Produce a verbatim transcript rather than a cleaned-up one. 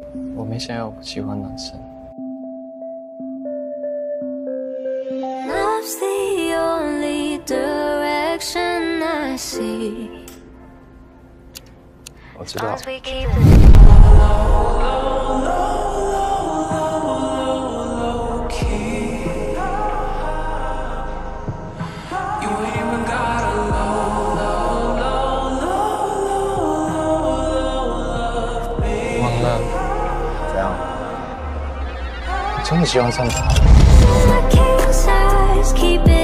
我没想要我不喜欢男生。 Love's the only direction I see. 我知道。忘了？怎样？你真的喜欢上他？